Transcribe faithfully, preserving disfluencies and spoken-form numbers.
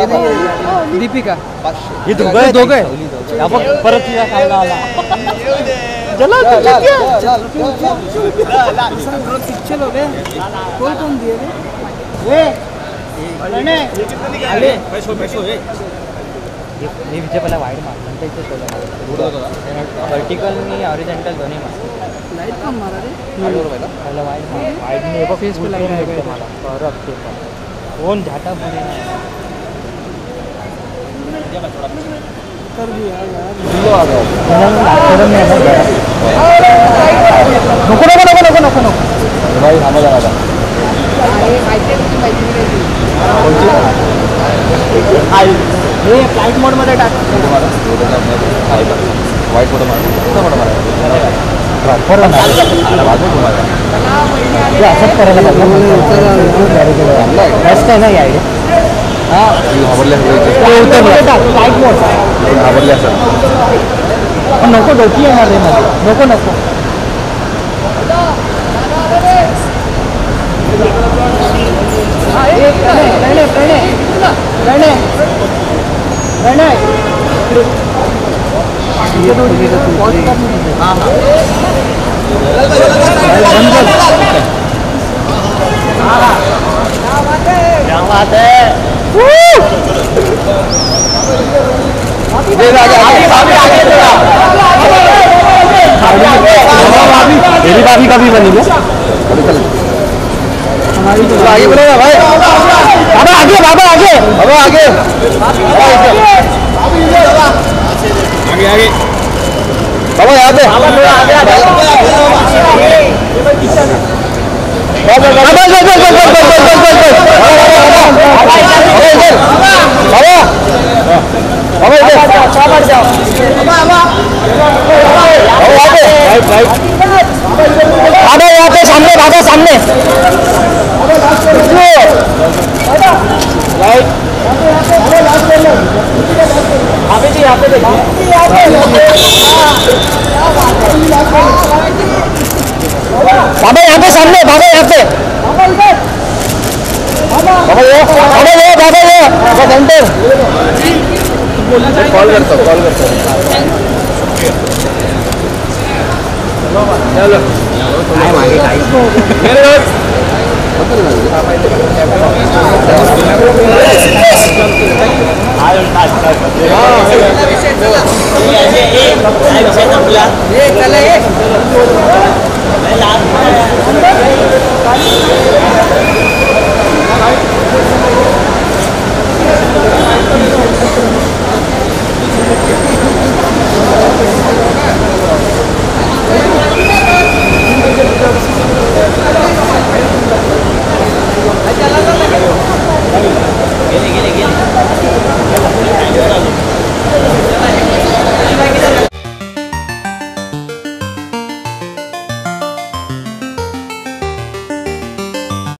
दीपिका हे दोघं दोघं परत तुझ्या खायला आला चला पीछे लोग हैं कोई कौन दिए रे आले पैसो पैसो हे हे विजय पहिला वाईड मार नंतर इथे सोडलं व्हर्टिकल आणि हॉरिझॉन्टल दोन्ही मार लाइट कम मारा रे पहिला वाईड मार वाईड ने बघ फेस पे लाईट आहे मला परत ते कोण झाटा पुढे नाही कर दिया यार लो आ गया नको नको नको नको नको नको भाई थांबा जरा आता अरे माहिती आहे तुझी माहिती नाही आई हे फ्लाइट मोड मध्ये टाक वाईट फोटो मार फोटो मार ट्रान्सफर ना आला वाजव तुम्हाला हे असंच करायला पाहिजे बेस्ट आहे ना या आयडिया हां आवडले फ्लाइट मोड आवडले असं पण नको डोकी येणार रे मध्ये नको नको प्रणय प्रणय प्रणय प्रणय हाँ हाँ क्या बात है मेरी भाभी का भी बनी हमारी तो आगे बोलेगा भाई बाबा आगे बाबा आगे बाबा आगे आगे आगे बाबा यहाँ पे बाबा आगे आगे बाबा यहाँ पे सामने बाबा सामने राइट अभी जी यहाँ पे देखिए बाबा यहाँ पे सामने बाबा यहाँ पे बाबा ये बाबा ये बाबा ये बाबा सेंटर कॉल करता कॉल करता चलो काय मागे काय मेरे रोज गेले गेले